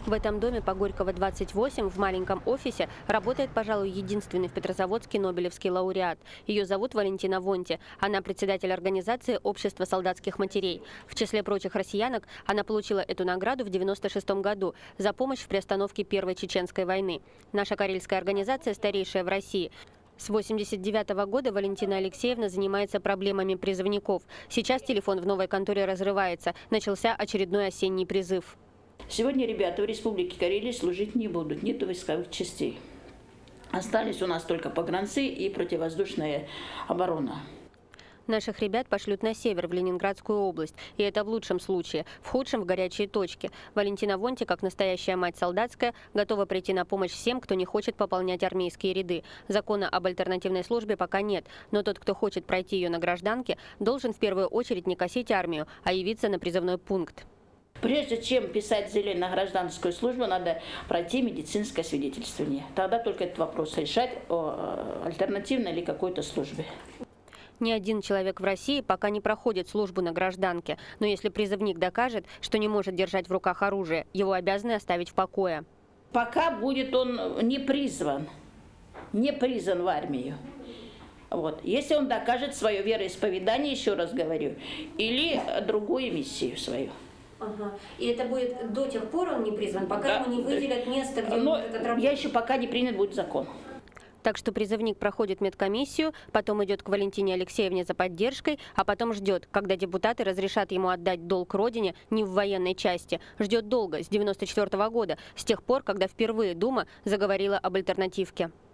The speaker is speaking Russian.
В этом доме по Горького, 28, в маленьком офисе, работает, пожалуй, единственный в Петрозаводске нобелевский лауреат. Ее зовут Валентина Вонти. Она председатель организации «Общество солдатских матерей». В числе прочих россиянок она получила эту награду в 1996 году за помощь в приостановке Первой Чеченской войны. Наша карельская организация старейшая в России. С 1989 года Валентина Алексеевна занимается проблемами призывников. Сейчас телефон в новой конторе разрывается. Начался очередной осенний призыв. Сегодня ребята в Республике Карелия служить не будут, нету войсковых частей. Остались у нас только погранцы и противовоздушная оборона. Наших ребят пошлют на север, в Ленинградскую область. И это в лучшем случае, в худшем – в горячие точки. Валентина Вонти, как настоящая мать солдатская, готова прийти на помощь всем, кто не хочет пополнять армейские ряды. Закона об альтернативной службе пока нет. Но тот, кто хочет пройти ее на гражданке, должен в первую очередь не косить армию, а явиться на призывной пункт. Прежде чем писать заявление на гражданскую службу, надо пройти медицинское свидетельствование. Тогда только этот вопрос решать о альтернативной или какой-то службе. Ни один человек в России пока не проходит службу на гражданке. Но если призывник докажет, что не может держать в руках оружие, его обязаны оставить в покое. Пока будет он не призван в армию. Вот. Если он докажет свое вероисповедание, еще раз говорю, или другую миссию свою. Ага. И это будет до тех пор он не призван, пока ему не выделят место, где он может отработать? Я еще пока не принят будет закон. Так что призывник проходит медкомиссию, потом идет к Валентине Алексеевне за поддержкой, а потом ждет, когда депутаты разрешат ему отдать долг родине не в военной части. Ждет долго, с 1994 года, с тех пор, когда впервые Дума заговорила об альтернативке.